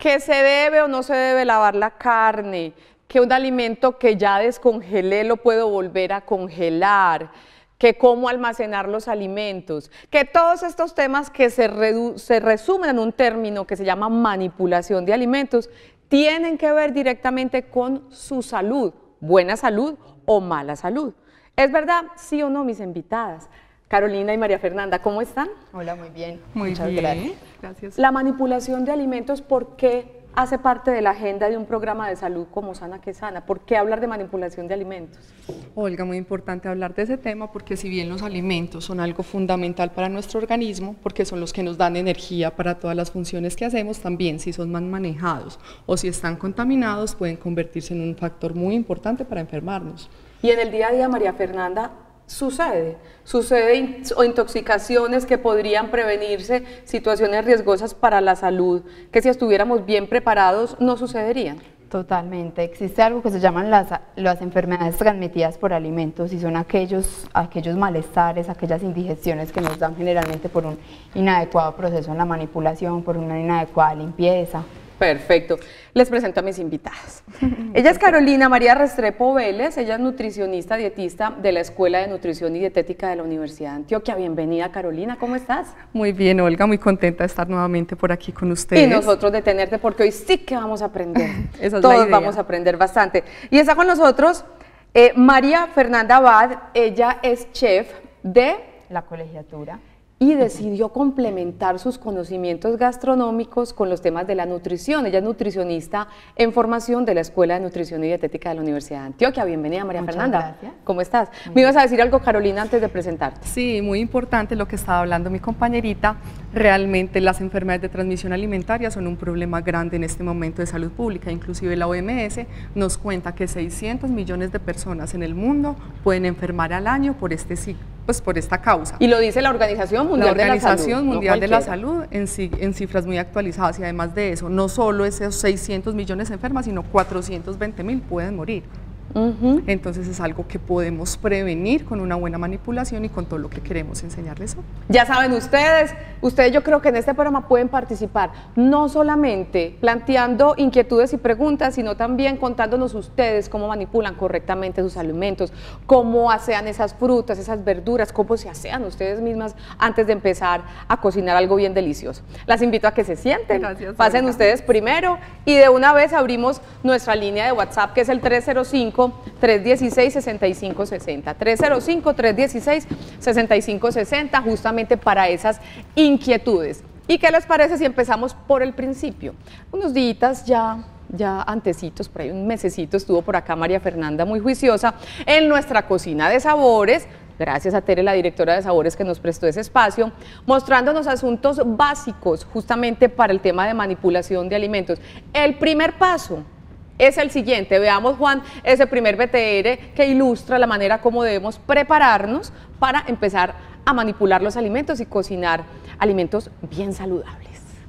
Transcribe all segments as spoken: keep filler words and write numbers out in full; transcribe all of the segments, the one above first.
que se debe o no se debe lavar la carne, que un alimento que ya descongelé lo puedo volver a congelar, que cómo almacenar los alimentos, que todos estos temas que se, se resumen en un término que se llama manipulación de alimentos, tienen que ver directamente con su salud, buena salud o mala salud. ¿Es verdad? ¿Sí o no, mis invitadas? Carolina y María Fernanda, ¿cómo están? Hola, muy bien. Muy Muchas bien. gracias. Gracias. La manipulación de alimentos, ¿por qué hace parte de la agenda de un programa de salud como Sana que Sana? ¿Por qué hablar de manipulación de alimentos? Olga, muy importante hablar de ese tema porque si bien los alimentos son algo fundamental para nuestro organismo, porque son los que nos dan energía para todas las funciones que hacemos, también si son mal manejados o si están contaminados pueden convertirse en un factor muy importante para enfermarnos. Y en el día a día, María Fernanda, sucede, sucede in o intoxicaciones que podrían prevenirse, situaciones riesgosas para la salud, que si estuviéramos bien preparados no sucederían. Totalmente. Existe algo que se llaman las, las enfermedades transmitidas por alimentos y son aquellos, aquellos malestares, aquellas indigestiones que nos dan generalmente por un inadecuado proceso en la manipulación, por una inadecuada limpieza. Perfecto. Les presento a mis invitadas. Ella es Carolina María Restrepo Vélez, ella es nutricionista, dietista de la Escuela de Nutrición y Dietética de la Universidad de Antioquia. Bienvenida, Carolina, ¿cómo estás? Muy bien, Olga, muy contenta de estar nuevamente por aquí con ustedes. Y nosotros de tenerte porque hoy sí que vamos a aprender. Esa es Todos la idea. Vamos a aprender bastante. Y está con nosotros eh, María Fernanda Abad, ella es chef de La colegiatura. y decidió complementar sus conocimientos gastronómicos con los temas de la nutrición. Ella es nutricionista en formación de la Escuela de Nutrición y Dietética de la Universidad de Antioquia. Bienvenida, María Muchas Fernanda. gracias. ¿Cómo estás? Me ibas a decir algo, Carolina, antes de presentarte. Sí, muy importante lo que estaba hablando mi compañerita. Realmente las enfermedades de transmisión alimentaria son un problema grande en este momento de salud pública. Inclusive la O M S nos cuenta que seiscientos millones de personas en el mundo pueden enfermar al año por este ciclo. Pues por esta causa. Y lo dice la Organización Mundial la de la Salud. Organización Mundial no de la cualquiera. Salud en, en cifras muy actualizadas y además de eso, no solo esos seiscientos millones enfermas, sino cuatrocientos veinte mil pueden morir. Uh-huh. Entonces es algo que podemos prevenir con una buena manipulación y con todo lo que queremos enseñarles hoy. Ya saben ustedes, ustedes yo creo que en este programa pueden participar, no solamente planteando inquietudes y preguntas, sino también contándonos ustedes cómo manipulan correctamente sus alimentos, cómo asean esas frutas, esas verduras, cómo se asean ustedes mismas antes de empezar a cocinar algo bien delicioso. Las invito a que se sienten, Gracias, pasen Olga. ustedes primero y de una vez abrimos nuestra línea de WhatsApp que es el tres cero cinco, tres uno seis, seis cinco seis cero, tres cero cinco, tres uno seis, seis cinco seis cero, justamente para esas inquietudes. ¿Y qué les parece si empezamos por el principio? Unos días ya, ya antecitos, por ahí un mesecito estuvo por acá María Fernanda muy juiciosa en nuestra cocina de sabores, gracias a Tere, la directora de sabores, que nos prestó ese espacio, mostrándonos asuntos básicos justamente para el tema de manipulación de alimentos. El primer paso es el siguiente. Veamos, Juan, ese primer B T R que ilustra la manera como debemos prepararnos para empezar a manipular los alimentos y cocinar alimentos bien saludables.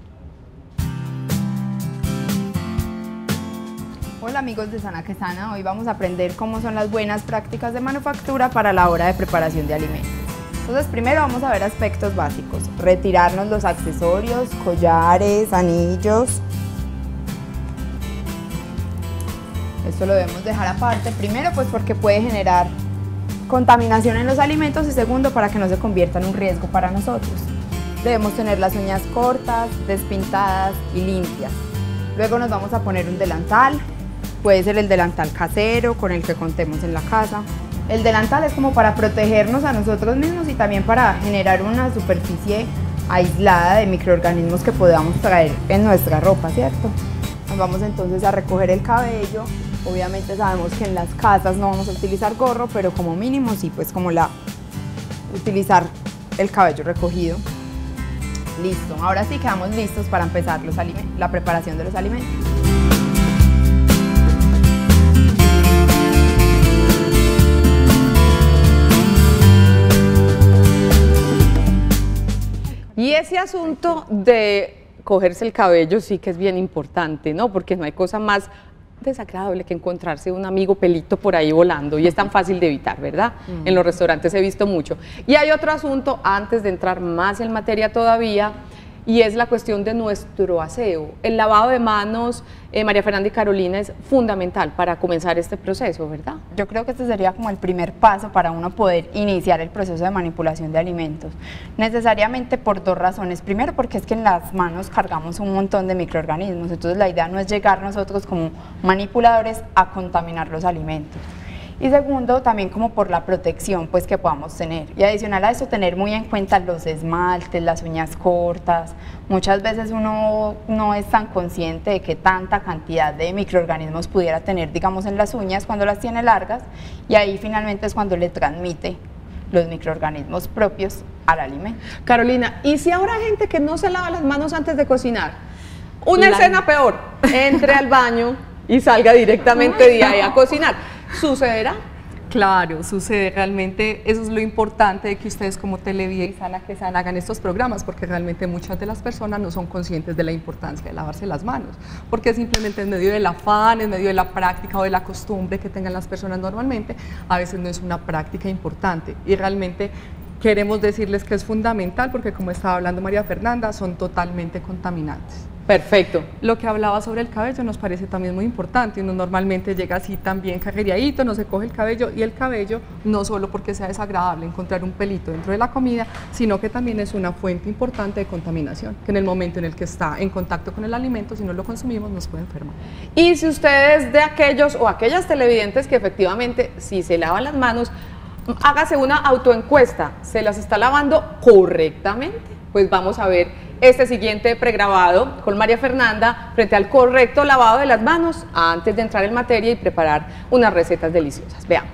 Hola amigos de Sana que Sana, hoy vamos a aprender cómo son las buenas prácticas de manufactura para la hora de preparación de alimentos. Entonces primero vamos a ver aspectos básicos, retirarnos los accesorios, collares, anillos. Esto lo debemos dejar aparte, primero pues porque puede generar contaminación en los alimentos y segundo para que no se convierta en un riesgo para nosotros. Debemos tener las uñas cortas, despintadas y limpias. Luego nos vamos a poner un delantal, puede ser el delantal casero con el que contemos en la casa. El delantal es como para protegernos a nosotros mismos y también para generar una superficie aislada de microorganismos que podamos traer en nuestra ropa, ¿cierto? Nos vamos entonces a recoger el cabello. Obviamente sabemos que en las casas no vamos a utilizar gorro, pero como mínimo sí, pues como la utilizar el cabello recogido. Listo, ahora sí quedamos listos para empezar los la preparación de los alimentos. Y ese asunto de cogerse el cabello sí que es bien importante, ¿no? Porque no hay cosa más desagradable que encontrarse un amigo pelito por ahí volando y es tan fácil de evitar, ¿verdad? Mm. En los restaurantes he visto mucho. Y hay otro asunto, antes de entrar más en materia todavía, y es la cuestión de nuestro aseo. El lavado de manos, eh, María Fernanda y Carolina, es fundamental para comenzar este proceso, ¿verdad? Yo creo que este sería como el primer paso para uno poder iniciar el proceso de manipulación de alimentos. Necesariamente por dos razones. Primero, porque es que en las manos cargamos un montón de microorganismos, entonces la idea no es llegar nosotros como manipuladores a contaminar los alimentos. Y segundo, también como por la protección pues que podamos tener. Y adicional a eso, tener muy en cuenta los esmaltes, las uñas cortas. Muchas veces uno no es tan consciente de que tanta cantidad de microorganismos pudiera tener, digamos, en las uñas cuando las tiene largas, y ahí finalmente es cuando le transmite los microorganismos propios al alimento. Carolina, ¿y si habrá gente que no se lava las manos antes de cocinar? Una La... escena peor, entre al baño y salga directamente de ahí a cocinar. ¿Sucederá? Claro, sucede. Realmente eso es lo importante de que ustedes como Televida y Sana que Sana hagan estos programas, porque realmente muchas de las personas no son conscientes de la importancia de lavarse las manos, porque simplemente en medio del afán, en medio de la práctica o de la costumbre que tengan las personas normalmente, a veces no es una práctica importante, y realmente queremos decirles que es fundamental, porque como estaba hablando María Fernanda, son totalmente contaminantes. Perfecto. Lo que hablaba sobre el cabello nos parece también muy importante. Uno normalmente llega así también carreadito, no se coge el cabello, y el cabello no solo porque sea desagradable encontrar un pelito dentro de la comida, sino que también es una fuente importante de contaminación, que en el momento en el que está en contacto con el alimento, si no lo consumimos, nos puede enfermar. Y si ustedes de aquellos o aquellas televidentes que efectivamente si se lavan las manos, hágase una autoencuesta, ¿se las está lavando correctamente? Pues vamos a ver este siguiente pregrabado con María Fernanda frente al correcto lavado de las manos antes de entrar en materia y preparar unas recetas deliciosas. Veamos.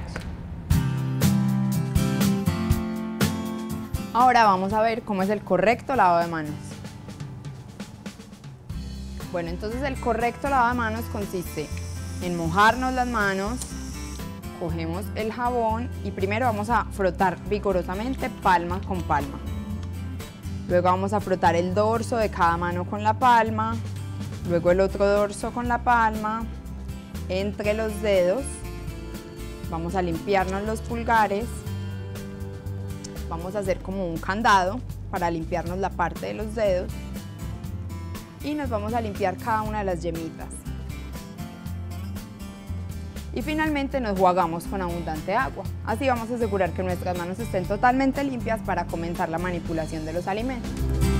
Ahora vamos a ver cómo es el correcto lavado de manos. Bueno, entonces el correcto lavado de manos consiste en mojarnos las manos, cogemos el jabón y primero vamos a frotar vigorosamente palma con palma. Luego vamos a frotar el dorso de cada mano con la palma, luego el otro dorso con la palma, entre los dedos, vamos a limpiarnos los pulgares, vamos a hacer como un candado para limpiarnos la parte de los dedos y nos vamos a limpiar cada una de las yemitas. Y finalmente nos jugamos con abundante agua. Así vamos a asegurar que nuestras manos estén totalmente limpias para comenzar la manipulación de los alimentos.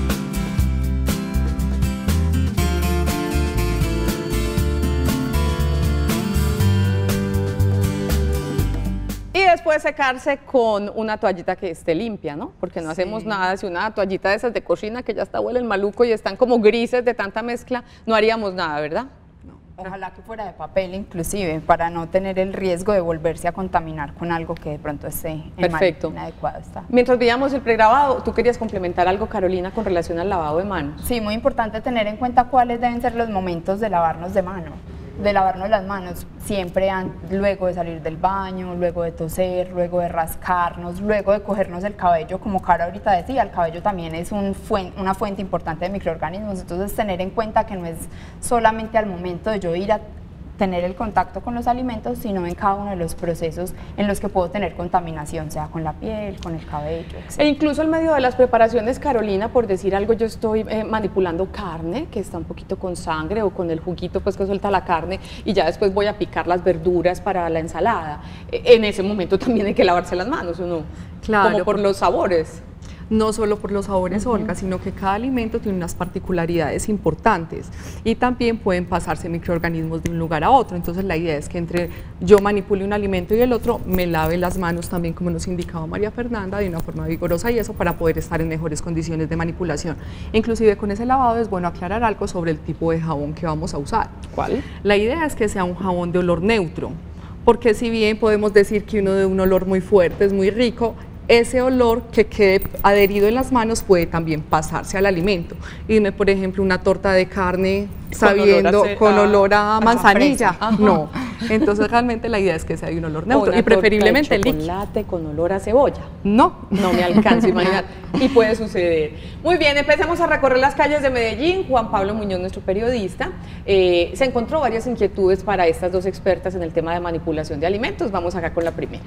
Y después secarse con una toallita que esté limpia, ¿no? Porque no sí. hacemos nada, si una toallita de esas de cocina que ya está huele el maluco y están como grises de tanta mezcla, no haríamos nada, ¿verdad? Ojalá que fuera de papel inclusive, para no tener el riesgo de volverse a contaminar con algo que de pronto esté en Perfecto. inadecuado está. Mientras veíamos el pregrabado, ¿tú querías complementar algo, Carolina, con relación al lavado de manos? Sí, muy importante tener en cuenta cuáles deben ser los momentos de lavarnos de mano, de lavarnos las manos, siempre luego de salir del baño, luego de toser, luego de rascarnos, luego de cogernos el cabello, como Cara ahorita decía, el cabello también es un fuen, una fuente importante de microorganismos, entonces tener en cuenta que no es solamente al momento de yo ir a tener el contacto con los alimentos, sino en cada uno de los procesos en los que puedo tener contaminación, sea con la piel, con el cabello, etcétera. E incluso en medio de las preparaciones, Carolina, por decir algo, yo estoy eh, manipulando carne que está un poquito con sangre o con el juguito pues que suelta la carne, y ya después voy a picar las verduras para la ensalada. E en ese momento también hay que lavarse las manos, ¿o no? Claro. Como por los sabores. No solo por los sabores, uh-huh. Olga, sino que cada alimento tiene unas particularidades importantes y también pueden pasarse microorganismos de un lugar a otro. Entonces la idea es que entre yo manipule un alimento y el otro, me lave las manos también, como nos indicaba María Fernanda, de una forma vigorosa, y eso para poder estar en mejores condiciones de manipulación. Inclusive con ese lavado es bueno aclarar algo sobre el tipo de jabón que vamos a usar. ¿Cuál? La idea es que sea un jabón de olor neutro, porque si bien podemos decir que uno de un olor muy fuerte es muy rico, ese olor que quede adherido en las manos puede también pasarse al alimento. Y dime, por ejemplo, una torta de carne sabiendo con olor a, a manzanilla. Ajá. No. Entonces realmente la idea es que sea de un olor neutro y preferiblemente líquido. Chocolate con olor a cebolla. No. No me alcanzo a imaginar. Y puede suceder. Muy bien, empecemos a recorrer las calles de Medellín. Juan Pablo Muñoz, nuestro periodista, eh, se encontró varias inquietudes para estas dos expertas en el tema de manipulación de alimentos. Vamos acá con la primera.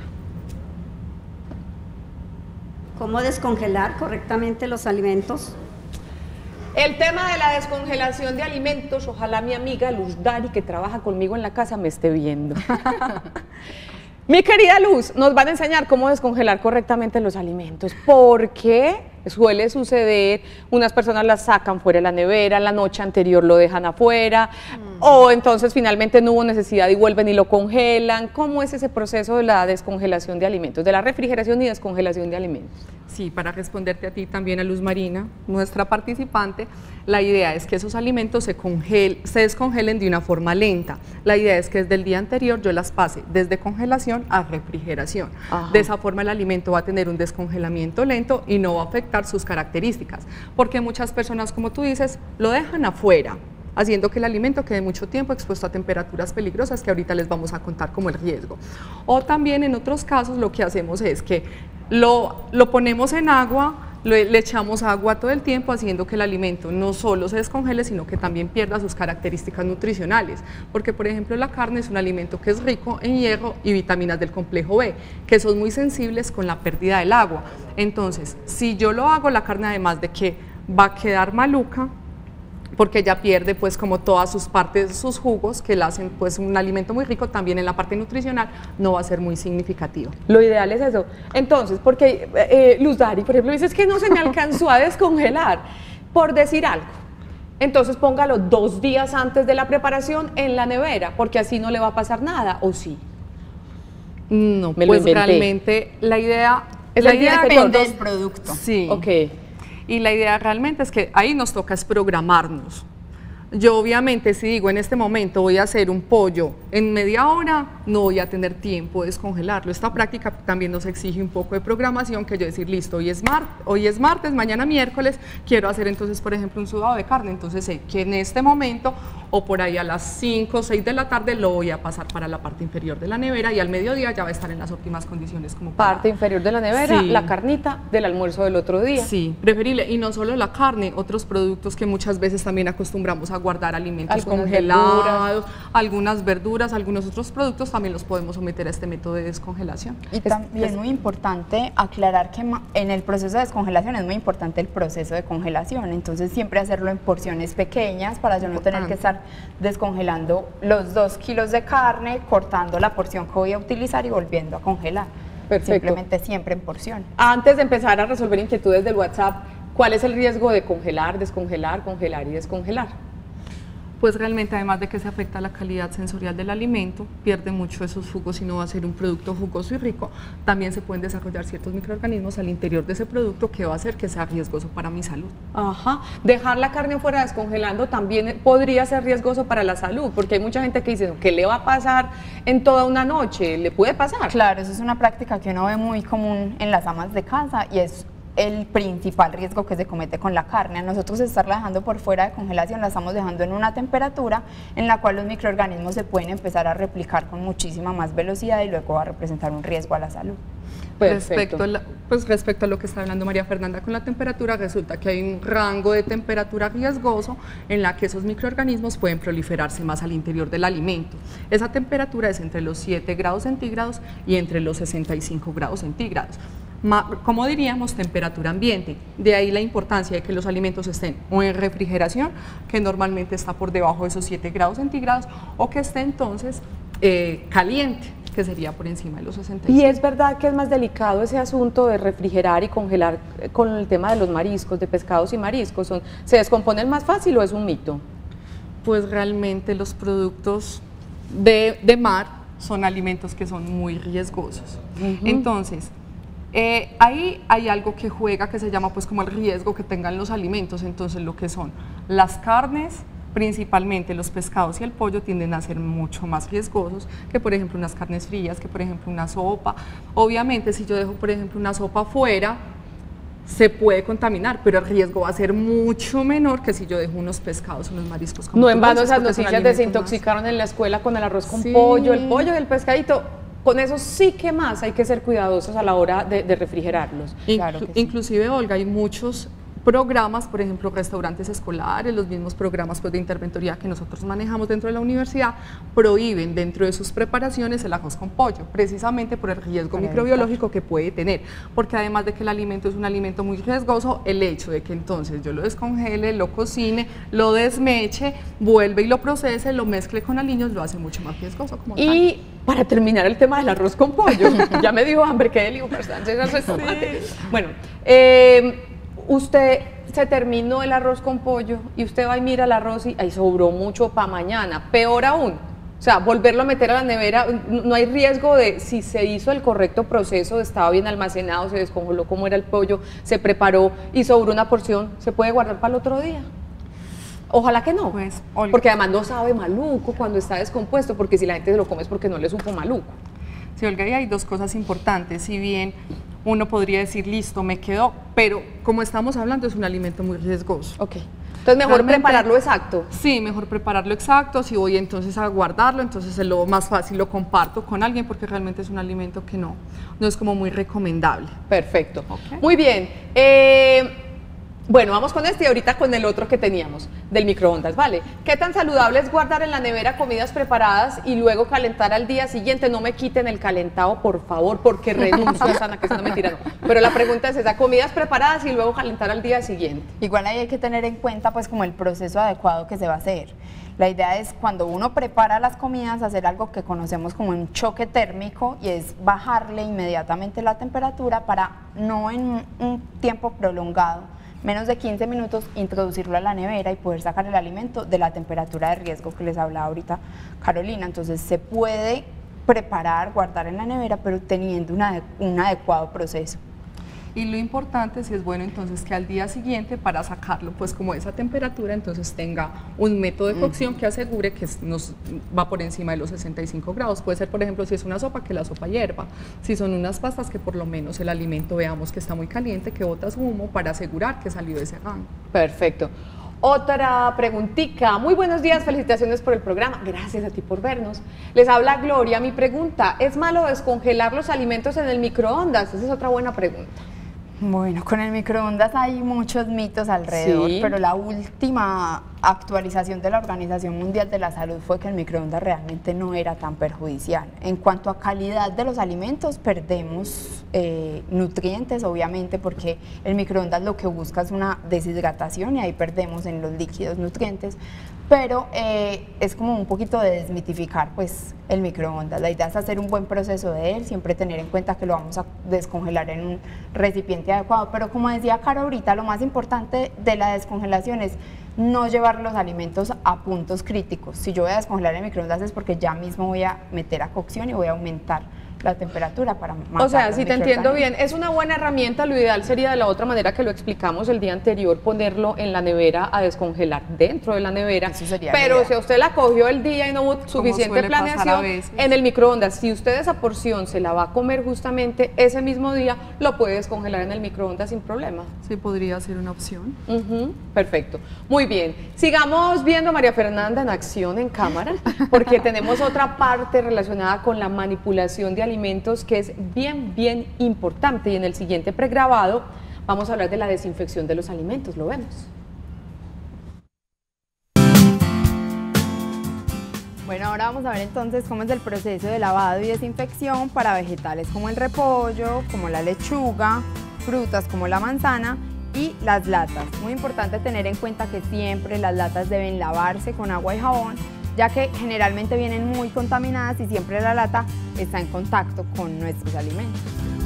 ¿Cómo descongelar correctamente los alimentos? El tema de la descongelación de alimentos, ojalá mi amiga Luz Dari, que trabaja conmigo en la casa, me esté viendo. Mi querida Luz, nos van a enseñar cómo descongelar correctamente los alimentos, porque suele suceder, unas personas las sacan fuera de la nevera, la noche anterior lo dejan afuera, mm. o entonces finalmente no hubo necesidad y vuelven y lo congelan. ¿Cómo es ese proceso de la descongelación de alimentos, de la refrigeración y descongelación de alimentos? Sí, para responderte a ti también, a Luz Marina, nuestra participante, la idea es que esos alimentos se, congel, se descongelen de una forma lenta. La idea es que desde el día anterior yo las pase desde congelación a refrigeración. Ajá. De esa forma el alimento va a tener un descongelamiento lento y no va a afectar sus características, porque muchas personas, como tú dices, lo dejan afuera, haciendo que el alimento quede mucho tiempo expuesto a temperaturas peligrosas que ahorita les vamos a contar como el riesgo. O también en otros casos lo que hacemos es que lo, lo ponemos en agua, le, le echamos agua todo el tiempo, haciendo que el alimento no solo se descongele, sino que también pierda sus características nutricionales, porque por ejemplo la carne es un alimento que es rico en hierro y vitaminas del complejo B, que son muy sensibles con la pérdida del agua. Entonces, si yo lo hago, la carne además de que va a quedar maluca, porque ella pierde pues como todas sus partes, sus jugos, que la hacen pues un alimento muy rico, también en la parte nutricional no va a ser muy significativo. Lo ideal es eso. Entonces, porque eh, Luz Dari, por ejemplo, dices que no se me alcanzó a descongelar, por decir algo. Entonces póngalo dos días antes de la preparación en la nevera, porque así no le va a pasar nada, ¿o sí? No, me pues realmente la idea... Es la idea depende del producto. Sí. Ok. Y la idea realmente es que ahí nos toca es programarnos. Yo obviamente si digo en este momento voy a hacer un pollo en media hora, no voy a tener tiempo de descongelarlo. Esta práctica también nos exige un poco de programación, que yo decir, listo, hoy es, mar hoy es martes, mañana miércoles, quiero hacer entonces por ejemplo un sudado de carne, entonces sé que en este momento o por ahí a las cinco o seis de la tarde lo voy a pasar para la parte inferior de la nevera y al mediodía ya va a estar en las óptimas condiciones como para... Parte inferior de la nevera, sí. La carnita del almuerzo del otro día. Sí, preferible, y no solo la carne, otros productos que muchas veces también acostumbramos a guardar alimentos algunas congelados, verduras. algunas verduras, algunos otros productos también los podemos someter a este método de descongelación. Y también es muy importante aclarar que en el proceso de descongelación es muy importante el proceso de congelación, entonces siempre hacerlo en porciones pequeñas para yo no importante. tener que estar descongelando los dos kilos de carne, cortando la porción que voy a utilizar y volviendo a congelar. Perfecto. Simplemente siempre en porción. Antes de empezar a resolver inquietudes del WhatsApp, ¿cuál es el riesgo de congelar, descongelar, congelar y descongelar? Pues realmente además de que se afecta la calidad sensorial del alimento, pierde mucho esos jugos y no va a ser un producto jugoso y rico, también se pueden desarrollar ciertos microorganismos al interior de ese producto que va a hacer que sea riesgoso para mi salud. Ajá, dejar la carne fuera descongelando también podría ser riesgoso para la salud, porque hay mucha gente que dice, ¿qué le va a pasar en toda una noche? ¿Le puede pasar? Claro, eso es una práctica que uno ve muy común en las amas de casa y es el principal riesgo que se comete con la carne. A nosotros estarla dejando por fuera de congelación, la estamos dejando en una temperatura en la cual los microorganismos se pueden empezar a replicar con muchísima más velocidad y luego va a representar un riesgo a la salud. Respecto a, la, pues respecto a lo que está hablando María Fernanda con la temperatura, resulta que hay un rango de temperatura riesgoso en la que esos microorganismos pueden proliferarse más al interior del alimento. Esa temperatura es entre los siete grados centígrados y entre los sesenta y cinco grados centígrados. Como diríamos, temperatura ambiente. De ahí la importancia de que los alimentos estén o en refrigeración, que normalmente está por debajo de esos siete grados centígrados, o que esté entonces eh, caliente, que sería por encima de los sesenta y cinco. Y es verdad que es más delicado ese asunto de refrigerar y congelar con el tema de los mariscos, de pescados y mariscos. Son, ¿se descomponen más fácil o es un mito? Pues realmente los productos de, de mar son alimentos que son muy riesgosos. Uh-huh. Entonces, Eh, ahí hay algo que juega que se llama pues como el riesgo que tengan los alimentos. Entonces lo que son las carnes, principalmente los pescados y el pollo, tienden a ser mucho más riesgosos que por ejemplo unas carnes frías, que por ejemplo una sopa. Obviamente si yo dejo por ejemplo una sopa afuera, se puede contaminar, pero el riesgo va a ser mucho menor que si yo dejo unos pescados, unos mariscos. Como no en vano esas noticias desintoxicaron más. En la escuela con el arroz con sí. pollo, el pollo y el pescadito. Con eso sí que más hay que ser cuidadosos a la hora de, de refrigerarlos. Inclu claro que sí. Inclusive, Olga, hay muchos programas, por ejemplo, restaurantes escolares, los mismos programas pues, de interventoría que nosotros manejamos dentro de la universidad, prohíben dentro de sus preparaciones el arroz con pollo, precisamente por el riesgo microbiológico que puede tener, porque además de que el alimento es un alimento muy riesgoso, el hecho de que entonces yo lo descongele, lo cocine, lo desmeche, vuelve y lo procese, lo mezcle con aliños, lo hace mucho más riesgoso. Como y tal. Para terminar el tema del arroz con pollo, ya me dio hambre, qué delirio, sí. Bueno, eh, usted se terminó el arroz con pollo y usted va y mira el arroz y ahí sobró mucho para mañana, peor aún, o sea, volverlo a meter a la nevera, no hay riesgo de si se hizo el correcto proceso, estaba bien almacenado, se descongeló como era el pollo, se preparó y sobró una porción, ¿se puede guardar para el otro día? Ojalá que no, pues, Olga, porque además no sabe maluco cuando está descompuesto, porque si la gente se lo come es porque no le supo maluco. Sí, Olga, y hay dos cosas importantes, si bien uno podría decir, listo, me quedó, pero como estamos hablando es un alimento muy riesgoso. Ok, entonces mejor Realmente, prepararlo exacto. Sí, mejor prepararlo exacto, si voy entonces a guardarlo, entonces es lo más fácil, lo comparto con alguien porque realmente es un alimento que no, no es como muy recomendable. Perfecto, okay. Muy bien. Eh, Bueno, vamos con este y ahorita con el otro que teníamos, del microondas, ¿vale? ¿Qué tan saludable es guardar en la nevera comidas preparadas y luego calentar al día siguiente? No me quiten el calentado, por favor, porque renuncio a sana, que es una mentira, no. Pero la pregunta es esa, comidas preparadas y luego calentar al día siguiente. Igual ahí hay que tener en cuenta, pues, como el proceso adecuado que se va a hacer. La idea es cuando uno prepara las comidas hacer algo que conocemos como un choque térmico y es bajarle inmediatamente la temperatura para no en un tiempo prolongado, menos de quince minutos, introducirlo a la nevera y poder sacar el alimento de la temperatura de riesgo que les hablaba ahorita Carolina. Entonces se puede preparar, guardar en la nevera, pero teniendo una, un adecuado proceso. Y lo importante, si es bueno, entonces que al día siguiente para sacarlo, pues como esa temperatura, entonces tenga un método de cocción que asegure que nos va por encima de los sesenta y cinco grados. Puede ser, por ejemplo, si es una sopa, que la sopa hierva. Si son unas pastas, que por lo menos el alimento veamos que está muy caliente, que bota su humo para asegurar que salió de ese rango. Perfecto. Otra preguntita. Muy buenos días, felicitaciones por el programa. Gracias a ti por vernos. Les habla Gloria. Mi pregunta, ¿es malo descongelar los alimentos en el microondas? Esa es otra buena pregunta. Bueno, con el microondas hay muchos mitos alrededor, sí, pero la última actualización de la Organización Mundial de la Salud fue que el microondas realmente no era tan perjudicial. En cuanto a calidad de los alimentos, perdemos eh, nutrientes, obviamente, porque el microondas lo que busca es una deshidratación y ahí perdemos en los líquidos nutrientes, pero eh, es como un poquito de desmitificar pues el microondas. La idea es hacer un buen proceso de él, siempre tener en cuenta que lo vamos a descongelar en un recipiente adecuado, pero como decía Caro ahorita, lo más importante de la descongelación es no llevar los alimentos a puntos críticos. Si yo voy a descongelar el microondas es porque ya mismo voy a meter a cocción y voy a aumentar la temperatura para matar. O sea, si te entiendo bien, es una buena herramienta. Lo ideal sería de la otra manera que lo explicamos el día anterior, ponerlo en la nevera a descongelar dentro de la nevera. Eso sería pero si usted la cogió el día y no hubo suficiente planeación, en el microondas, si usted esa porción se la va a comer justamente ese mismo día, lo puede descongelar en el microondas sin problema. Sí, podría ser una opción. Uh-huh, perfecto. Muy bien. Sigamos viendo a María Fernanda en acción en cámara, porque tenemos otra parte relacionada con la manipulación de alimentos alimentos que es bien, bien importante, y en el siguiente pregrabado vamos a hablar de la desinfección de los alimentos. Lo vemos. Bueno, ahora vamos a ver entonces cómo es el proceso de lavado y desinfección para vegetales como el repollo, como la lechuga, frutas como la manzana y las latas. Muy importante tener en cuenta que siempre las latas deben lavarse con agua y jabón, ya que generalmente vienen muy contaminadas y siempre la lata está en contacto con nuestros alimentos.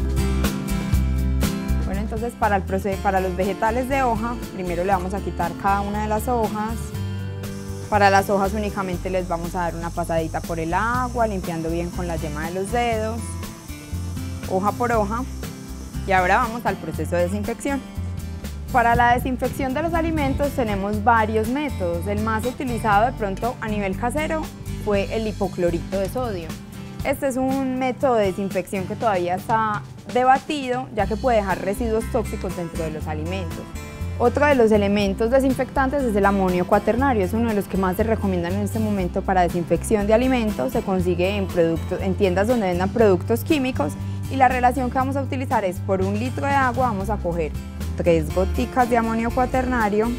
Bueno, entonces para, el proceso, para los vegetales de hoja, primero le vamos a quitar cada una de las hojas. Para las hojas únicamente les vamos a dar una pasadita por el agua, limpiando bien con la yema de los dedos, hoja por hoja. Y ahora vamos al proceso de desinfección. Para la desinfección de los alimentos tenemos varios métodos. El más utilizado de pronto a nivel casero fue el hipoclorito de sodio. Este es un método de desinfección que todavía está debatido, ya que puede dejar residuos tóxicos dentro de los alimentos. Otro de los elementos desinfectantes es el amonio cuaternario, es uno de los que más se recomiendan en este momento para desinfección de alimentos. Se consigue en, productos, en tiendas donde vendan productos químicos, y la relación que vamos a utilizar es: por un litro de agua vamos a coger tres goticas de amonio cuaternario,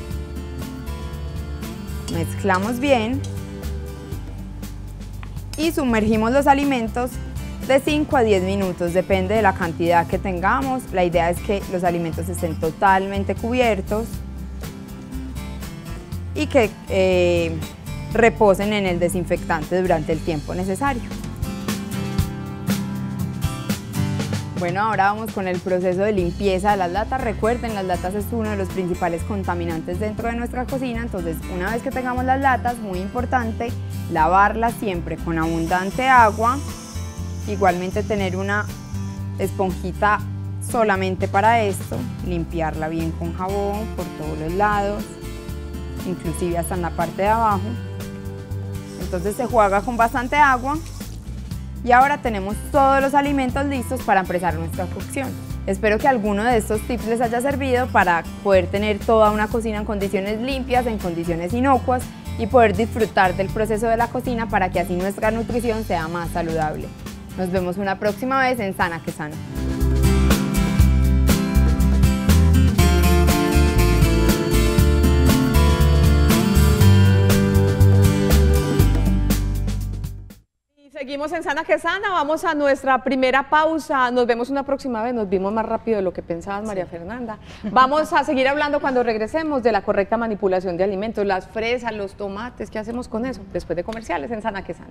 mezclamos bien y sumergimos los alimentos de cinco a diez minutos, depende de la cantidad que tengamos. La idea es que los alimentos estén totalmente cubiertos y que eh, reposen en el desinfectante durante el tiempo necesario. Bueno, ahora vamos con el proceso de limpieza de las latas. Recuerden, las latas es uno de los principales contaminantes dentro de nuestra cocina, entonces una vez que tengamos las latas, muy importante, lavarlas siempre con abundante agua, igualmente tener una esponjita solamente para esto, limpiarla bien con jabón por todos los lados, inclusive hasta en la parte de abajo. Entonces se juega con bastante agua. Y ahora tenemos todos los alimentos listos para empezar nuestra cocción. Espero que alguno de estos tips les haya servido para poder tener toda una cocina en condiciones limpias, en condiciones inocuas y poder disfrutar del proceso de la cocina para que así nuestra nutrición sea más saludable. Nos vemos una próxima vez en Sana que Sana. Seguimos en Sana que Sana, vamos a nuestra primera pausa, nos vemos una próxima vez, nos vimos más rápido de lo que pensabas, María sí. Fernanda. Vamos a seguir hablando cuando regresemos de la correcta manipulación de alimentos, las fresas, los tomates, ¿qué hacemos con eso? Después de comerciales en Sana que Sana.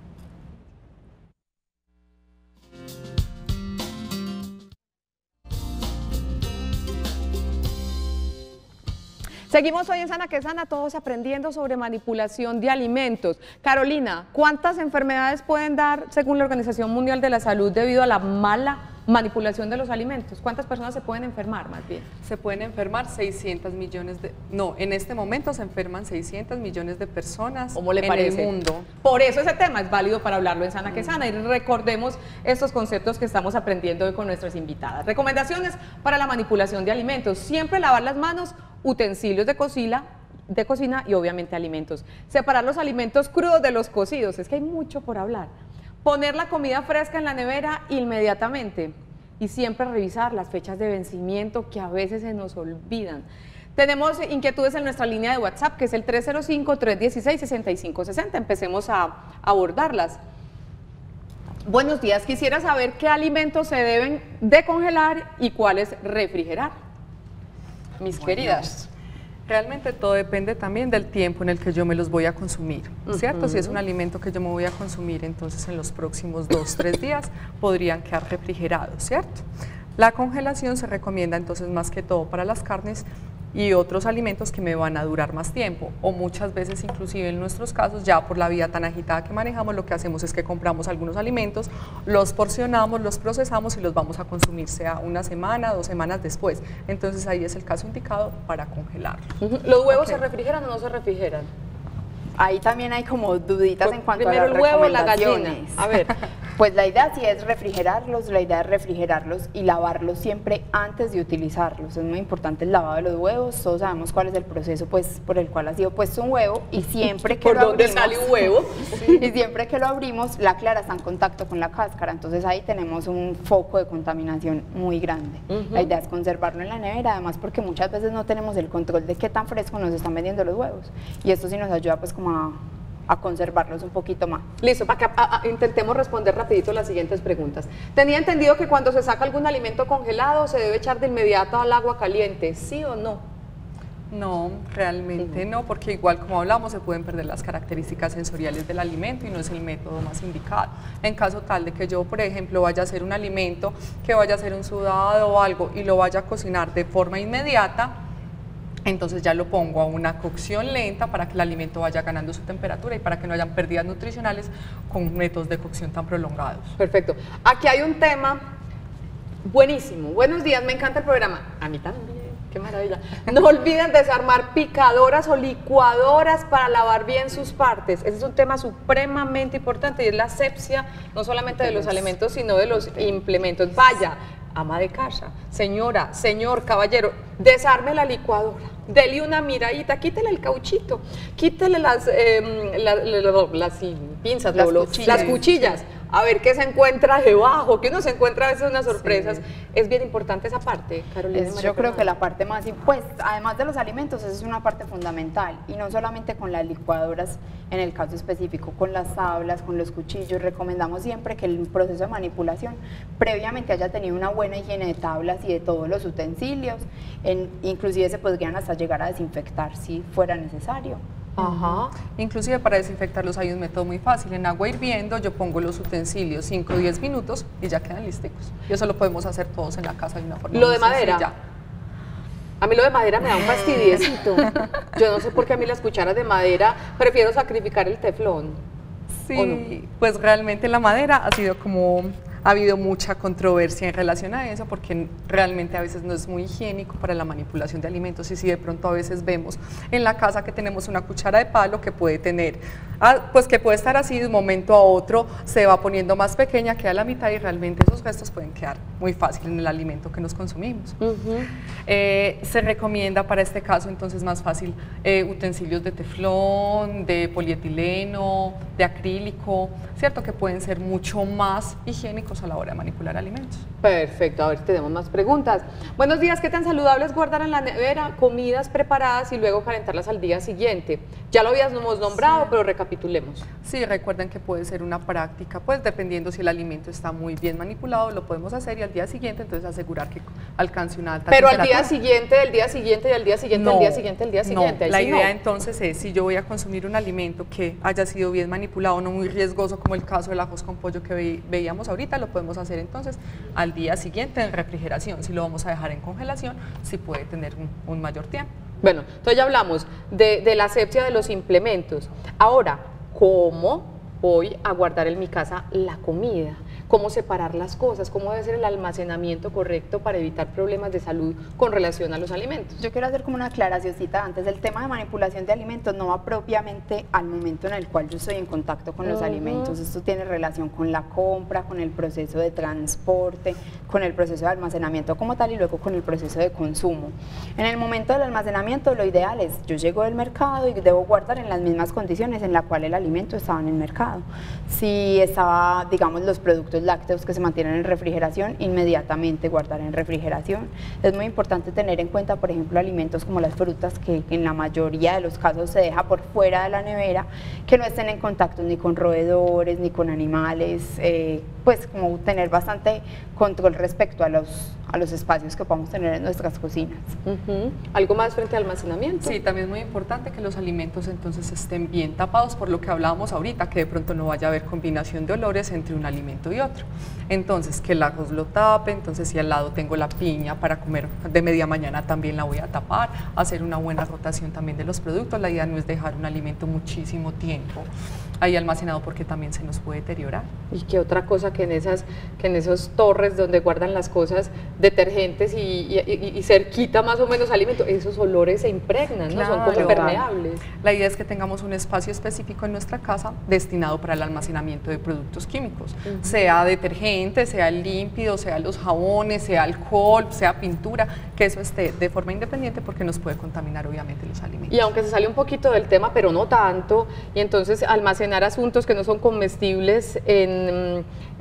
Seguimos hoy en Sana que Sana, todos aprendiendo sobre manipulación de alimentos. Carolina, ¿cuántas enfermedades pueden dar según la Organización Mundial de la Salud debido a la mala manipulación de los alimentos? ¿Cuántas personas se pueden enfermar más bien? Se pueden enfermar seiscientos millones de... No, en este momento se enferman seiscientos millones de personas ¿Cómo le en parece? el mundo. Por eso ese tema es válido para hablarlo en Sana que Sana y recordemos estos conceptos que estamos aprendiendo hoy con nuestras invitadas. Recomendaciones para la manipulación de alimentos. Siempre lavar las manos, utensilios de cocina, de cocina y obviamente alimentos. Separar los alimentos crudos de los cocidos, es que hay mucho por hablar. Poner la comida fresca en la nevera inmediatamente y siempre revisar las fechas de vencimiento que a veces se nos olvidan. Tenemos inquietudes en nuestra línea de WhatsApp que es el tres cero cinco, tres uno seis, seis cinco seis cero. Empecemos a abordarlas. Buenos días, quisiera saber qué alimentos se deben de congelar y cuáles refrigerar. Mis bueno, queridas. Realmente todo depende también del tiempo en el que yo me los voy a consumir, ¿cierto? Uh-huh. Si es un alimento que yo me voy a consumir, entonces en los próximos dos, tres días podrían quedar refrigerados, ¿cierto? La congelación se recomienda entonces más que todo para las carnes y otros alimentos que me van a durar más tiempo, o muchas veces inclusive en nuestros casos ya por la vida tan agitada que manejamos, lo que hacemos es que compramos algunos alimentos, los porcionamos, los procesamos y los vamos a consumir sea una semana, dos semanas después, entonces ahí es el caso indicado para congelarlo. Uh-huh. ¿Los huevos okay. se refrigeran o no se refrigeran? Ahí también hay como duditas en cuanto Primero a las el huevo, la recomendaciones. gallina. A ver. Pues la idea sí es refrigerarlos, la idea es refrigerarlos y lavarlos siempre antes de utilizarlos. Es muy importante el lavado de los huevos, todos sabemos cuál es el proceso pues por el cual ha sido puesto un huevo y siempre que ¿Por lo dónde abrimos, sale un huevo? Sí. Y siempre que lo abrimos, la clara está en contacto con la cáscara, entonces ahí tenemos un foco de contaminación muy grande. Uh-huh. La idea es conservarlo en la nevera, además porque muchas veces no tenemos el control de qué tan fresco nos están vendiendo los huevos y esto sí nos ayuda pues como a a conservarlos un poquito más. Listo, para que a, a, intentemos responder rapidito las siguientes preguntas. Tenía entendido que cuando se saca algún alimento congelado se debe echar de inmediato al agua caliente, ¿sí o no? No, realmente uh-huh. no, porque igual como hablamos se pueden perder las características sensoriales del alimento y no es el método más indicado. En caso tal de que yo, por ejemplo, vaya a hacer un alimento, que vaya a hacer un sudado o algo y lo vaya a cocinar de forma inmediata, entonces ya lo pongo a una cocción lenta para que el alimento vaya ganando su temperatura y para que no hayan pérdidas nutricionales con métodos de cocción tan prolongados. Perfecto. Aquí hay un tema buenísimo. Buenos días, me encanta el programa. A mí también, qué maravilla. No olviden desarmar picadoras o licuadoras para lavar bien sus partes. Ese es un tema supremamente importante y es la asepsia, no solamente de los alimentos, sino de los implementos. Vaya, ama de casa, señora, señor, caballero, desarme la licuadora, dele una miradita, quítele el cauchito, quítele las, eh, la, la, la, las pinzas, las, lo, cuchillas. las cuchillas, a ver qué se encuentra debajo, que uno se encuentra a veces unas sorpresas. Sí. Es bien importante esa parte, Carolina. Es, yo creo que la parte más, pues además de los alimentos, esa es una parte fundamental, y no solamente con las licuadoras en el caso específico, con las tablas, con los cuchillos. Recomendamos siempre que el proceso de manipulación previamente haya tenido una buena higiene de tablas y de todos los utensilios, en, inclusive se podrían hasta llegar a desinfectar si fuera necesario. Ajá. Inclusive para desinfectarlos hay un método muy fácil. En agua hirviendo yo pongo los utensilios cinco o diez minutos y ya quedan listicos. Y eso lo podemos hacer todos en la casa de una forma Lo muy de madera. sencilla. A mí lo de madera me da un fastidiecito. Yo no sé por qué a mí las cucharas de madera prefiero sacrificar el teflón. Sí, ¿O no? pues realmente la madera ha sido como, ha habido mucha controversia en relación a eso, porque realmente a veces no es muy higiénico para la manipulación de alimentos, y si de pronto a veces vemos en la casa que tenemos una cuchara de palo que puede tener, ah, pues que puede estar así de un momento a otro, se va poniendo más pequeña, queda a la mitad, y realmente esos restos pueden quedar muy fácil en el alimento que nos consumimos. Uh-huh. Eh, se recomienda para este caso entonces más fácil eh, utensilios de teflón, de polietileno, de acrílico, ¿cierto? Que pueden ser mucho más higiénicos a la hora de manipular alimentos. Perfecto, a ver, tenemos más preguntas. Buenos días, ¿qué tan saludable es guardar en la nevera comidas preparadas y luego calentarlas al día siguiente? Ya lo habíamos nombrado, sí, pero recapitulemos. Sí, recuerden que puede ser una práctica, pues dependiendo si el alimento está muy bien manipulado, lo podemos hacer, y al día siguiente entonces asegurar que alcance una alta pero temperatura. Pero al día siguiente, del día siguiente, y al día siguiente, no, al día siguiente, al día siguiente. No, la idea no. entonces entonces es, si yo voy a consumir un alimento que haya sido bien manipulado, no muy riesgoso como el caso del arroz con pollo que ve, veíamos ahorita, lo podemos hacer entonces al día siguiente en refrigeración. Si lo vamos a dejar en congelación, sí puede tener un, un mayor tiempo. Bueno, entonces ya hablamos de, de la asepsia de los implementos. Ahora, ¿cómo voy a guardar en mi casa la comida? ¿Cómo separar las cosas? ¿Cómo debe ser el almacenamiento correcto para evitar problemas de salud con relación a los alimentos? Yo quiero hacer como una aclaracióncita antes. El tema de manipulación de alimentos no va propiamente al momento en el cual yo estoy en contacto con los uh-huh. alimentos. Esto tiene relación con la compra, con el proceso de transporte, con el proceso de almacenamiento como tal, y luego con el proceso de consumo. En el momento del almacenamiento, lo ideal es, yo llego del mercado y debo guardar en las mismas condiciones en las cuales el alimento estaba en el mercado. Si estaba, digamos, los productos lácteos que se mantienen en refrigeración, inmediatamente guardar en refrigeración. Es muy importante tener en cuenta, por ejemplo, alimentos como las frutas, que en la mayoría de los casos se deja por fuera de la nevera, que no estén en contacto ni con roedores ni con animales, eh, pues como tener bastante control respecto a los, a los espacios que podamos tener en nuestras cocinas. Uh-huh. ¿Algo más frente al almacenamiento? Sí, también es muy importante que los alimentos entonces estén bien tapados, por lo que hablábamos ahorita, que de pronto no vaya a haber combinación de olores entre un alimento y otro. Entonces, que el arroz lo tape, entonces si al lado tengo la piña para comer de media mañana, también la voy a tapar, hacer una buena rotación también de los productos. La idea no es dejar un alimento muchísimo tiempo ahí almacenado, porque también se nos puede deteriorar. ¿Y qué otra cosa que en esas, que en esos torres donde guardan las cosas, detergentes y, y, y, y cerquita más o menos alimentos, esos olores se impregnan, claro, ¿no? Son como permeables? La idea es que tengamos un espacio específico en nuestra casa destinado para el almacenamiento de productos químicos, uh-huh. sea detergente, sea límpido, sea los jabones, sea alcohol, sea pintura, que eso esté de forma independiente, porque nos puede contaminar obviamente los alimentos. Y aunque se sale un poquito del tema, pero no tanto, y entonces almacenar asuntos que no son comestibles en,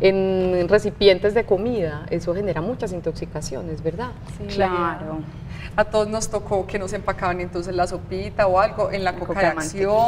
en recipientes de comida, eso genera muchas intoxicaciones, ¿verdad? Sí, claro. A todos nos tocó que nos empacaban entonces la sopita o algo en la coca, coca de acción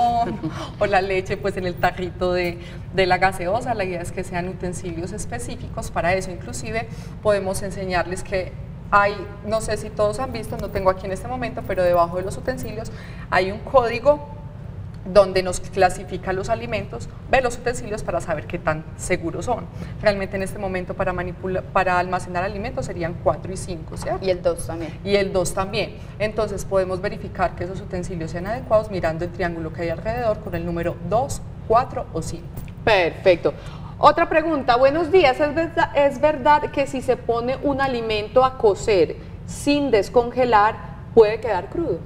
o la leche pues en el tarrito de, de la gaseosa. La idea es que sean utensilios específicos para eso. Inclusive podemos enseñarles que hay, no sé si todos han visto, no tengo aquí en este momento, pero debajo de los utensilios hay un código donde nos clasifica los alimentos, ve los utensilios para saber qué tan seguros son. Realmente en este momento para, manipula, para almacenar alimentos serían cuatro y cinco, ¿cierto? Y el dos también. Y el dos también. Entonces podemos verificar que esos utensilios sean adecuados mirando el triángulo que hay alrededor con el número dos, cuatro o cinco. Perfecto. Otra pregunta, buenos días, ¿es verdad, ¿es verdad que si se pone un alimento a cocer sin descongelar puede quedar crudo?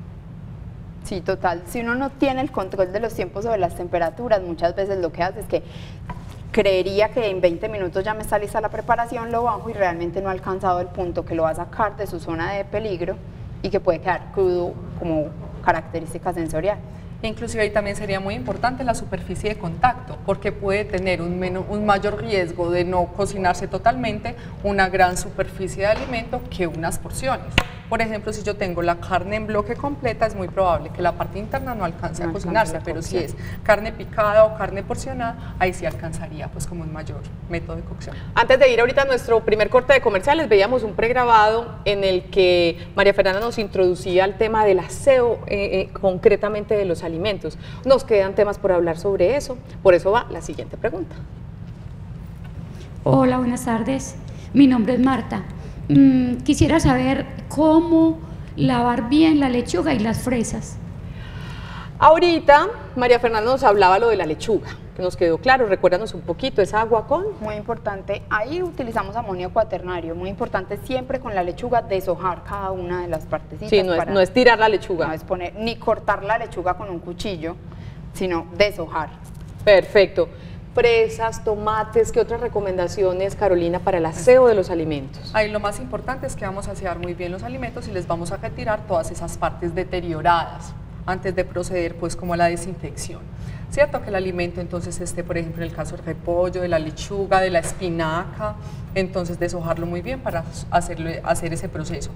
Sí, total. Si uno no tiene el control de los tiempos sobre las temperaturas, muchas veces lo que hace es que creería que en veinte minutos ya me está lista la preparación, lo bajo y realmente no ha alcanzado el punto que lo va a sacar de su zona de peligro y que puede quedar crudo como característica sensorial. Inclusive ahí también sería muy importante la superficie de contacto, porque puede tener un, menor, un mayor riesgo de no cocinarse totalmente una gran superficie de alimento que unas porciones. Por ejemplo, si yo tengo la carne en bloque completa, es muy probable que la parte interna no alcance no a cocinarse, pero si es carne picada o carne porcionada, ahí sí alcanzaría pues como un mayor método de cocción. Antes de ir ahorita a nuestro primer corte de comerciales, veíamos un pregrabado en el que María Fernanda nos introducía al tema del aseo, eh, eh, concretamente de los alimentos. Nos quedan temas por hablar sobre eso, por eso va la siguiente pregunta. Hola, buenas tardes. Mi nombre es Marta. Mm, quisiera saber cómo lavar bien la lechuga y las fresas. Ahorita María Fernanda nos hablaba lo de la lechuga, que nos quedó claro. Recuérdanos un poquito, ¿es agua con? Muy importante, ahí utilizamos amonio cuaternario, muy importante siempre con la lechuga deshojar cada una de las partecitas. Sí, no es, no es tirar la lechuga. No es poner, ni cortar la lechuga con un cuchillo, sino deshojar. Perfecto. Fresas, tomates, ¿qué otras recomendaciones, Carolina, para el aseo de los alimentos? Ahí lo más importante es que vamos a asear muy bien los alimentos y les vamos a retirar todas esas partes deterioradas antes de proceder pues como a la desinfección. Cierto que el alimento entonces esté, por ejemplo, en el caso del repollo, de la lechuga, de la espinaca, entonces deshojarlo muy bien para hacerle, hacer ese proceso.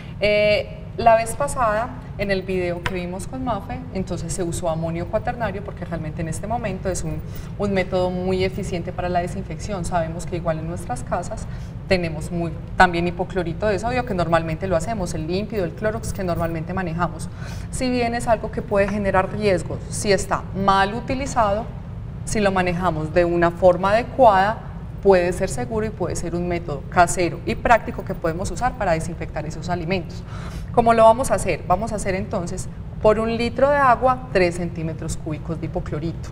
Eh, la vez pasada, en el video que vimos con Mafe, entonces se usó amonio cuaternario porque realmente en este momento es un, un método muy eficiente para la desinfección. Sabemos que igual en nuestras casas tenemos muy, también hipoclorito de sodio, que normalmente lo hacemos, el límpido, el Clorox que normalmente manejamos. Si bien es algo que puede generar riesgos, si está mal utilizado, si lo manejamos de una forma adecuada, puede ser seguro y puede ser un método casero y práctico que podemos usar para desinfectar esos alimentos. ¿Cómo lo vamos a hacer? Vamos a hacer entonces, por un litro de agua, tres centímetros cúbicos de hipoclorito.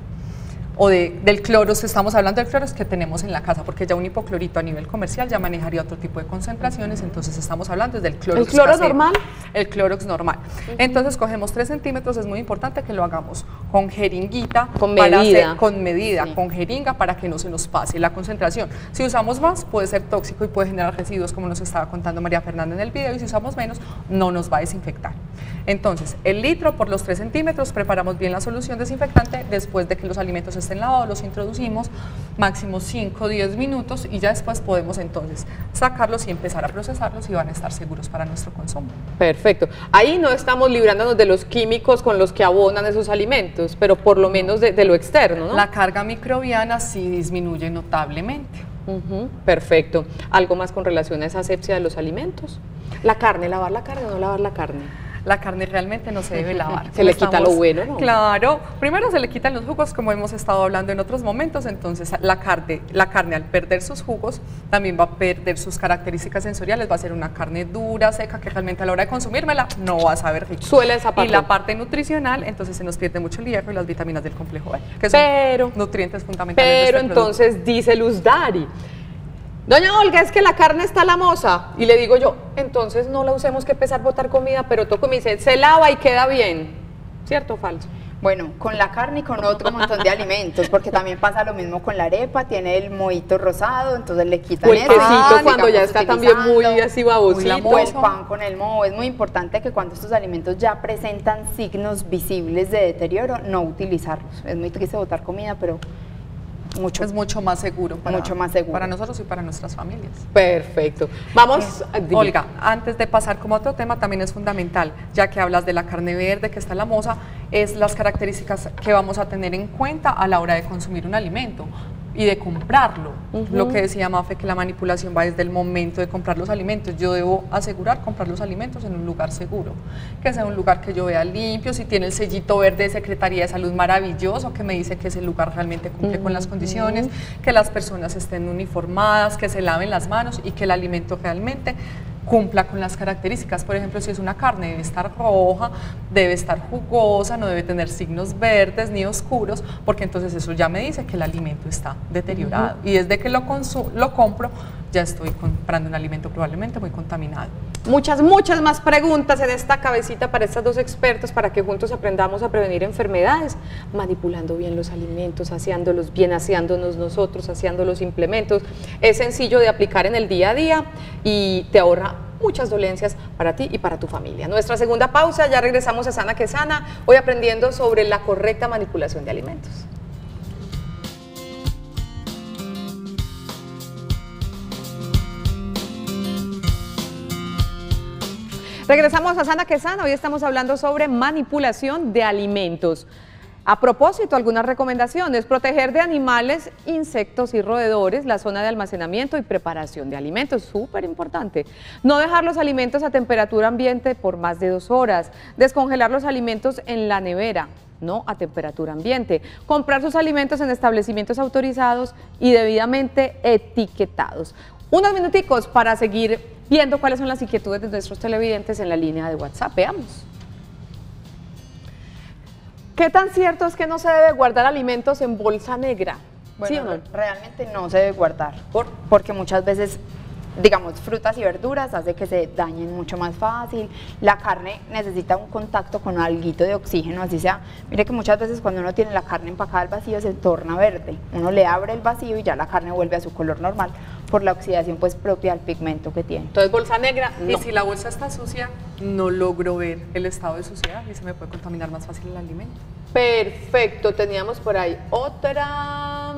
O de, del Clorox, estamos hablando del Clorox que tenemos en la casa, porque ya un hipoclorito a nivel comercial ya manejaría otro tipo de concentraciones, entonces estamos hablando del Clorox. ¿El Clorox casero, normal? El Clorox normal. Uh-huh. Entonces cogemos tres centímetros, es muy importante que lo hagamos con jeringuita. Con para medida. Hacer, con medida, Sí. con jeringa para que no se nos pase la concentración. Si usamos más puede ser tóxico y puede generar residuos como nos estaba contando María Fernanda en el video, y si usamos menos no nos va a desinfectar. Entonces el litro por los tres centímetros, preparamos bien la solución desinfectante, después de que los alimentos estén lavados los introducimos, máximo cinco a diez minutos y ya después podemos entonces sacarlos y empezar a procesarlos y van a estar seguros para nuestro consumo. Perfecto. Ahí no estamos librándonos de los químicos con los que abonan esos alimentos, pero por lo menos de, de lo externo, ¿no? La carga microbiana sí disminuye notablemente. Uh-huh. Perfecto. ¿Algo más con relación a esa asepsia de los alimentos? La carne, ¿lavar la carne o no lavar la carne? La carne realmente no se debe lavar. Se le quita lo bueno, ¿no? Claro, primero se le quitan los jugos, como hemos estado hablando en otros momentos, entonces la carne, la carne al perder sus jugos también va a perder sus características sensoriales, va a ser una carne dura, seca, que realmente a la hora de consumírmela no va a saber rico. Suele esa parte. Y la parte nutricional, entonces se nos pierde mucho el hierro y las vitaminas del complejo B, que son Pero, nutrientes fundamentales. pero de este producto. entonces dice Luz Dari, doña Olga, es que la carne está lamosa. Y le digo yo, entonces no la usemos que pesar botar comida, pero toco y me dice, se lava y queda bien. ¿Cierto o falso? Bueno, con la carne y con otro montón de alimentos, porque también pasa lo mismo con la arepa, tiene el mojito rosado, entonces le quitan O el eso, quesito sigamos cuando ya está también muy utilizando. así babosito. O el pan con el moho. Es muy importante que cuando estos alimentos ya presentan signos visibles de deterioro, no utilizarlos. Es muy triste botar comida, pero mucho, es mucho más seguro para, mucho más seguro para nosotros y para nuestras familias. Perfecto. Vamos, Eh, Olga, antes de pasar como otro tema, también es fundamental, ya que hablas de la carne verde, que está lamosa, es las características que vamos a tener en cuenta a la hora de consumir un alimento y de comprarlo. Uh-huh. Lo que decía Mafe, que la manipulación va desde el momento de comprar los alimentos. Yo debo asegurar comprar los alimentos en un lugar seguro, que sea un lugar que yo vea limpio, si tiene el sellito verde de Secretaría de Salud maravilloso, que me dice que ese lugar realmente cumple uh-huh. con las condiciones, que las personas estén uniformadas, que se laven las manos y que el alimento realmente cumpla con las características. Por ejemplo, si es una carne, debe estar roja, debe estar jugosa, no debe tener signos verdes ni oscuros, porque entonces eso ya me dice que el alimento está deteriorado. Uh-huh. Y desde que lo, lo compro, ya estoy comprando un alimento probablemente muy contaminado. Muchas, muchas más preguntas en esta cabecita para estas dos expertos, para que juntos aprendamos a prevenir enfermedades, manipulando bien los alimentos, aseándolos bien, aseándonos nosotros, aseando los implementos. Es sencillo de aplicar en el día a día y te ahorra muchas dolencias para ti y para tu familia. Nuestra segunda pausa, ya regresamos a Sana que Sana, hoy aprendiendo sobre la correcta manipulación de alimentos. Regresamos a Sana que Sana, hoy estamos hablando sobre manipulación de alimentos. A propósito, algunas recomendaciones: proteger de animales, insectos y roedores la zona de almacenamiento y preparación de alimentos, súper importante. No dejar los alimentos a temperatura ambiente por más de dos horas. Descongelar los alimentos en la nevera, no a temperatura ambiente. Comprar sus alimentos en establecimientos autorizados y debidamente etiquetados. Unos minuticos para seguir viendo cuáles son las inquietudes de nuestros televidentes en la línea de WhatsApp. Veamos. ¿Qué tan cierto es que no se debe guardar alimentos en bolsa negra? Bueno, ¿Sí o no? Realmente no se debe guardar, ¿Por? porque muchas veces, digamos, frutas y verduras hace que se dañen mucho más fácil. La carne necesita un contacto con alguito de oxígeno, así sea. Mire que muchas veces cuando uno tiene la carne empacada al vacío se torna verde. Uno le abre el vacío y ya la carne vuelve a su color normal por la oxidación pues propia del pigmento que tiene. Entonces, bolsa negra, no. Y si la bolsa está sucia, no logro ver el estado de suciedad y se me puede contaminar más fácil el alimento. Perfecto, teníamos por ahí otra...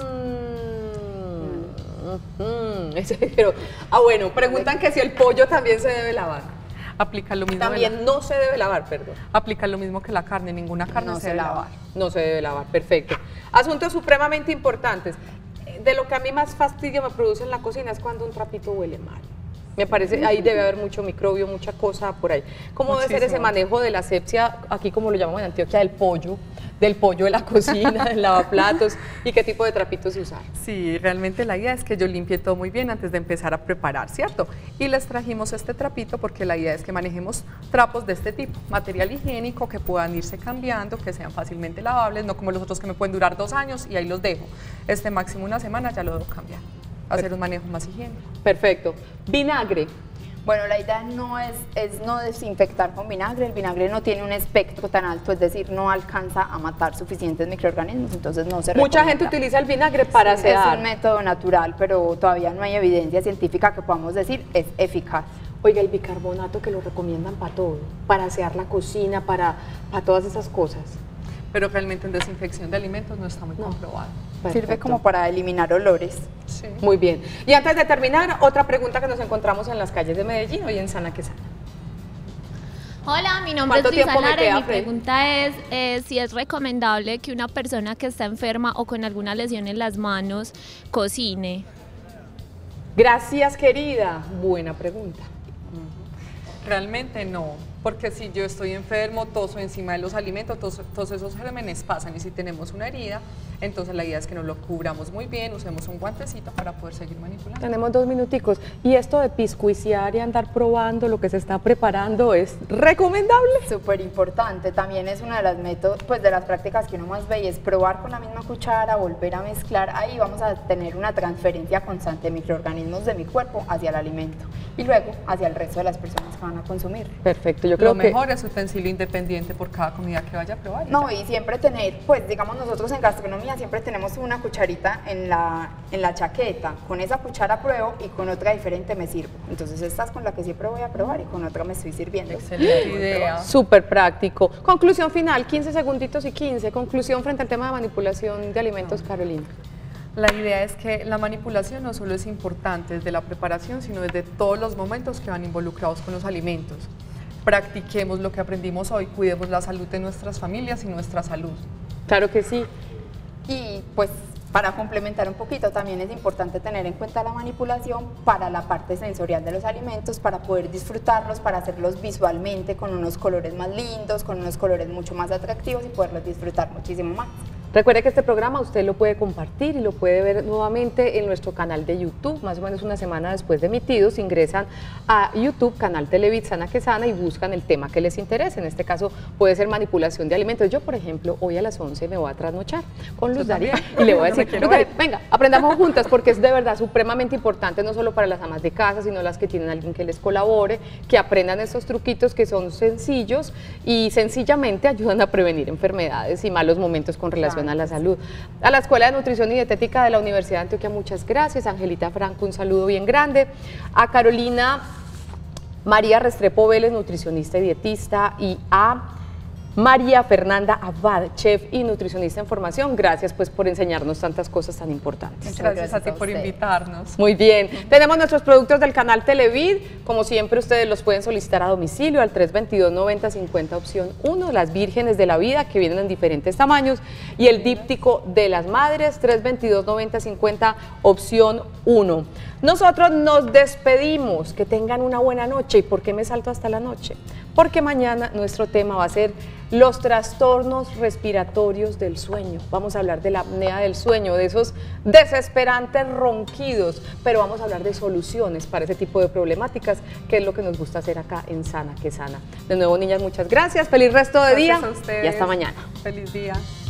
Mm, ese, pero, ah, bueno, preguntan que si el pollo también se debe lavar. Aplica lo mismo. También la, no se debe lavar, perdón. Aplica lo mismo que la carne, ninguna carne No se se debe lava. lavar. No se debe lavar, perfecto. Asuntos supremamente importantes. De lo que a mí más fastidio me produce en la cocina es cuando un trapito huele mal. Me parece, ahí debe haber mucho microbio, mucha cosa por ahí. ¿Cómo debe ser ese manejo de la asepsia, aquí como lo llamamos en Antioquia, del pollo, del pollo de la cocina, del lavaplatos, y qué tipo de trapitos usar? Sí, realmente la idea es que yo limpie todo muy bien antes de empezar a preparar, ¿cierto? Y les trajimos este trapito porque la idea es que manejemos trapos de este tipo, material higiénico que puedan irse cambiando, que sean fácilmente lavables, no como los otros que me pueden durar dos años y ahí los dejo. Este máximo una semana ya lo debo cambiar, hacer un manejo más higiénico. Perfecto. Vinagre. Bueno, la idea no es, es no desinfectar con vinagre. El vinagre no tiene un espectro tan alto, es decir, no alcanza a matar suficientes microorganismos, entonces no se Mucha recomienda. gente utiliza el vinagre para Sí, es asear. un método natural, pero todavía no hay evidencia científica que podamos decir es eficaz. Oiga, el bicarbonato que lo recomiendan para todo, para asear la cocina, para, para todas esas cosas. Pero realmente en desinfección de alimentos no está muy No. comprobado. Sirve Perfecto. como para eliminar olores. Sí. Muy bien. Y antes de terminar, otra pregunta que nos encontramos en las calles de Medellín, hoy en Sana que Sana. Hola, mi nombre es ¿Cuánto Luisa tiempo me Lara y queda, mi Freddy? pregunta es eh, si es recomendable que una persona que está enferma o con alguna lesión en las manos cocine. Gracias, querida. Buena pregunta. Realmente no, porque si yo estoy enfermo, toso encima de los alimentos, todos, todos esos gérmenes pasan, y si tenemos una herida, entonces la idea es que nos lo cubramos muy bien, usemos un guantecito para poder seguir manipulando. Tenemos dos minuticos. Y esto de piscuiciar y andar probando lo que se está preparando, ¿es recomendable? Súper importante, también es una de las métodos, pues de las prácticas que uno más ve y es probar con la misma cuchara, volver a mezclar, ahí vamos a tener una transferencia constante de microorganismos de mi cuerpo hacia el alimento y luego hacia el resto de las personas que van a consumir. Perfecto, yo creo Lo que... mejor es utensilio independiente por cada comida que vaya a probar. No, y siempre tener, pues digamos nosotros en gastronomía siempre tenemos una cucharita en la, en la chaqueta, con esa cuchara pruebo y con otra diferente me sirvo. Entonces esta es con la que siempre voy a probar y con otra me estoy sirviendo. Excelente idea. Súper práctico. Conclusión final, quince segunditos y quince. Conclusión frente al tema de manipulación de alimentos, Carolina. La idea es que la manipulación no solo es importante desde la preparación, sino desde todos los momentos que van involucrados con los alimentos. Practiquemos lo que aprendimos hoy, cuidemos la salud de nuestras familias y nuestra salud. Claro que sí. Y pues para complementar un poquito, también es importante tener en cuenta la manipulación para la parte sensorial de los alimentos, para poder disfrutarlos, para hacerlos visualmente con unos colores más lindos, con unos colores mucho más atractivos y poderlos disfrutar muchísimo más. Recuerde que este programa usted lo puede compartir y lo puede ver nuevamente en nuestro canal de YouTube, más o menos una semana después de emitidos, ingresan a YouTube, canal Televid Sana que Sana, y buscan el tema que les interese. En este caso puede ser manipulación de alimentos. Yo, por ejemplo, hoy a las once me voy a trasnochar con Luz Daría y le voy a Yo me decir, quiero Luz Daría, ver. venga, aprendamos juntas, porque es de verdad supremamente importante, no solo para las amas de casa, sino las que tienen alguien que les colabore, que aprendan estos truquitos que son sencillos y sencillamente ayudan a prevenir enfermedades y malos momentos con relación a la salud. A la Escuela de Nutrición y Dietética de la Universidad de Antioquia, muchas gracias. Angelita Franco, un saludo bien grande. A Carolina María Restrepo Vélez, nutricionista y dietista, y a María Fernanda Abad, chef y nutricionista en formación. Gracias pues por enseñarnos tantas cosas tan importantes. Muchas gracias, gracias a ti a por invitarnos. Muy bien. Tenemos nuestros productos del canal Televid. Como siempre, ustedes los pueden solicitar a domicilio al tres dos dos, noventa cincuenta opción uno, las vírgenes de la vida que vienen en diferentes tamaños, y el díptico de las madres tres dos dos, noventa cincuenta opción uno. Nosotros nos despedimos. Que tengan una buena noche. ¿Y por qué me salto hasta la noche? Porque mañana nuestro tema va a ser los trastornos respiratorios del sueño. Vamos a hablar de la apnea del sueño, de esos desesperantes ronquidos, pero vamos a hablar de soluciones para ese tipo de problemáticas, que es lo que nos gusta hacer acá en Sana que Sana. De nuevo, niñas, muchas gracias. Feliz resto de Gracias día a ustedes. Y hasta mañana. Feliz día.